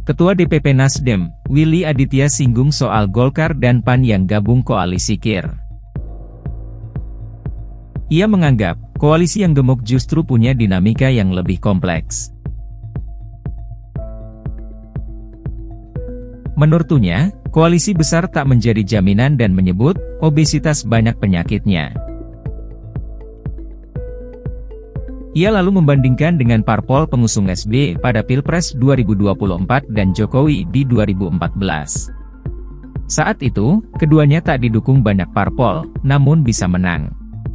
Ketua DPP Nasdem, Willy Aditya singgung soal Golkar dan PAN yang gabung koalisi KIR. Ia menganggap, koalisi yang gemuk justru punya dinamika yang lebih kompleks. Menurutnya, koalisi besar tak menjadi jaminan dan menyebut, obesitas banyak penyakitnya. Ia lalu membandingkan dengan parpol pengusung SBY pada Pilpres 2024 dan Jokowi di 2014. Saat itu, keduanya tak didukung banyak parpol, namun bisa menang.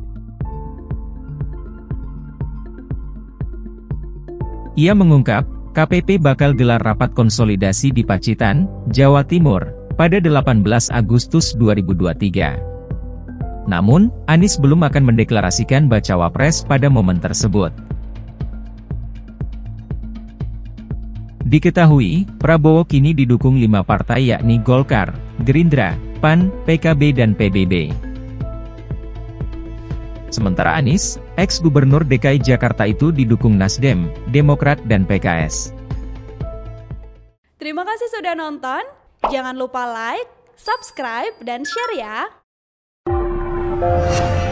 Ia mengungkap, KPP bakal gelar rapat konsolidasi di Pacitan, Jawa Timur, pada 18 Agustus 2023. Namun, Anies belum akan mendeklarasikan bacawa pres pada momen tersebut. Diketahui, Prabowo kini didukung 5 partai yakni Golkar, Gerindra, PAN, PKB dan PBB. Sementara Anies, ex-gubernur DKI Jakarta itu didukung Nasdem, Demokrat dan PKS. Terima kasih sudah nonton, jangan lupa like, subscribe, dan share ya!